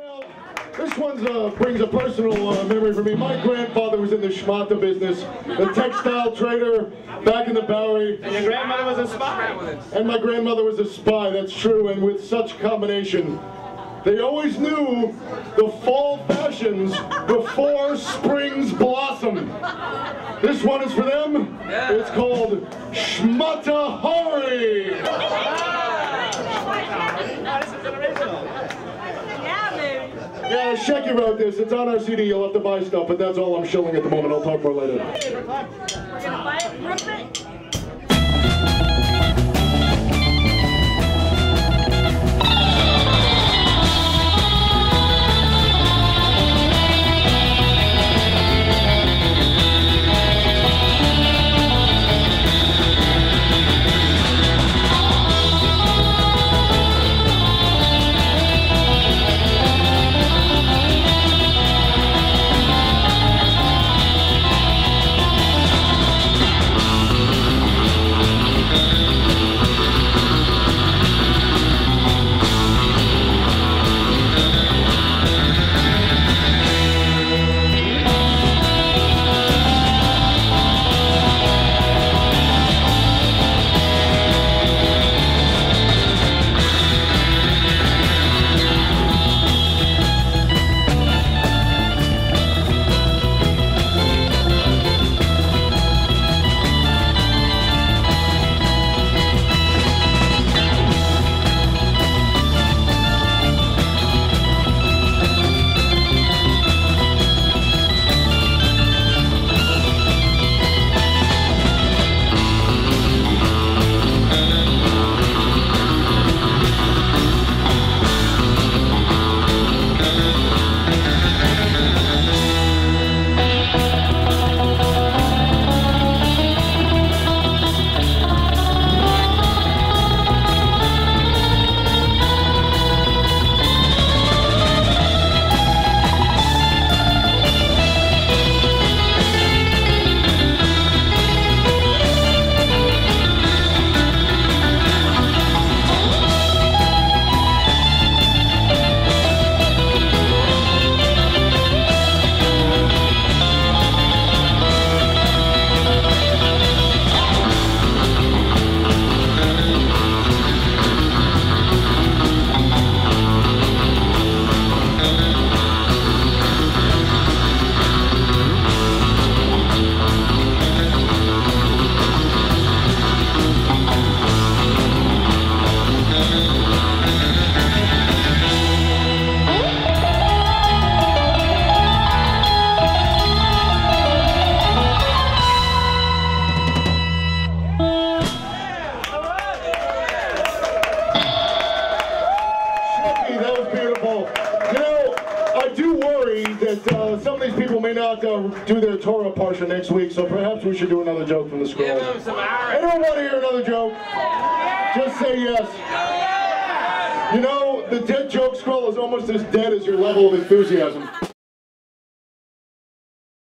Well, this one brings a personal memory for me. My grandfather was in the Shmatta business, the textile trader back in the Bowery. And your grandmother was a spy. And my grandmother was a spy, that's true. And with such combination, they always knew the fall fashions before spring's blossom. This one is for them. Yeah. It's called Shmatta Hari. Yeah, Shecky wrote this. It's on our CD. You'll have to buy stuff, but that's all I'm shilling at the moment. I'll talk more later. We're gonna buy it, rip it. That some of these people may not do their Torah parsha next week, so perhaps we should do another joke from the scroll. Give them some Irish. Anyone want to hear another joke? Just say yes. You know, the dead joke scroll is almost as dead as your level of enthusiasm.